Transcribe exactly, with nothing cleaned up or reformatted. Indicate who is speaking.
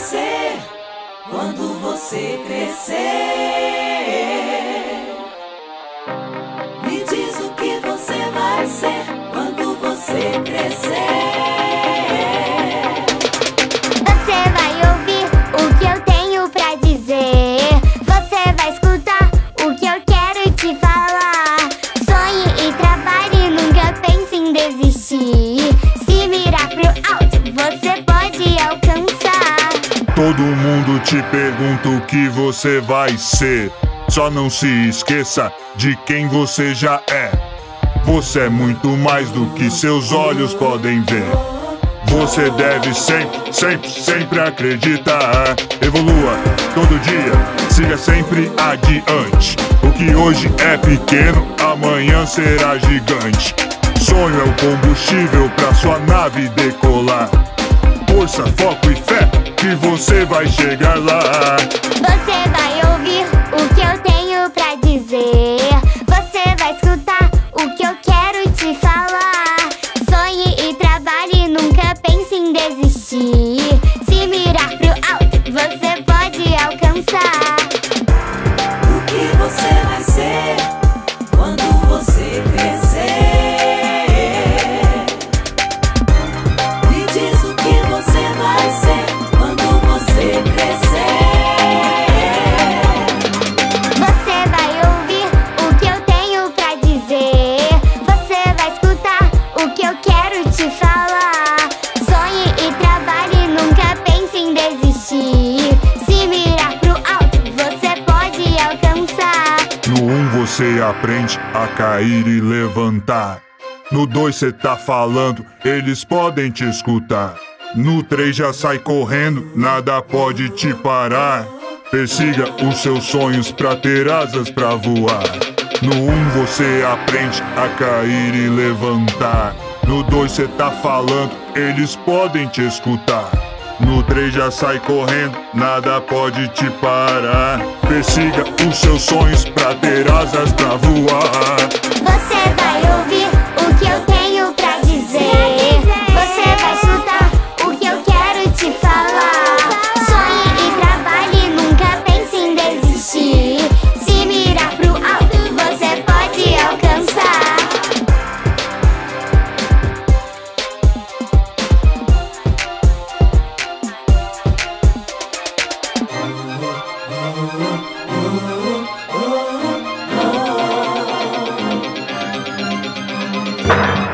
Speaker 1: ser quando você crescer? Me diz o que você vai ser quando você crescer.
Speaker 2: Você vai ouvir o que eu tenho pra dizer. Você vai escutar o que eu quero te falar. Sonhe e trabalhe, nunca pense em desistir. Se mirar pro alto, você pode alcançar.
Speaker 3: Todo mundo te pergunta o que você vai ser. Só não se esqueça de quem você já é. Você é muito mais do que seus olhos podem ver. Você deve sempre, sempre, sempre acreditar. Evolua todo dia, siga sempre adiante. O que hoje é pequeno, amanhã será gigante. Sonho é o combustível pra sua nave decolar. Força, foco e fé, que você vai chegar lá.
Speaker 2: Você vai ouvir o que eu tenho pra dizer. Você vai escutar o que eu quero te falar. Sonhe e trabalhe, nunca pense em desistir. Se mirar pro alto, você pode alcançar.
Speaker 1: O que você vai ser quando você crescer? Me diz o que você vai ser quando você crescer.
Speaker 2: Você vai ouvir o que eu tenho pra dizer. Você vai escutar o que eu quero te falar. Sonhe e trabalhe, nunca pense em desistir. Se mirar pro alto, você pode alcançar.
Speaker 3: No um você aprende a cair e levantar. No dois cê tá falando, eles podem te escutar. No três já sai correndo, nada pode te parar. Persiga os seus sonhos pra ter asas pra voar. No um você aprende a cair e levantar. No dois cê tá falando, eles podem te escutar. No três já sai correndo, nada pode te parar. Persiga os seus sonhos pra ter asas pra voar.
Speaker 2: Você vai ouvir o que eu tenho pra dizer. Você vai escutar o que eu quero te falar. Sonhe e trabalhe, nunca pense em desistir. Se mirar pro alto, você pode alcançar.
Speaker 1: Oh,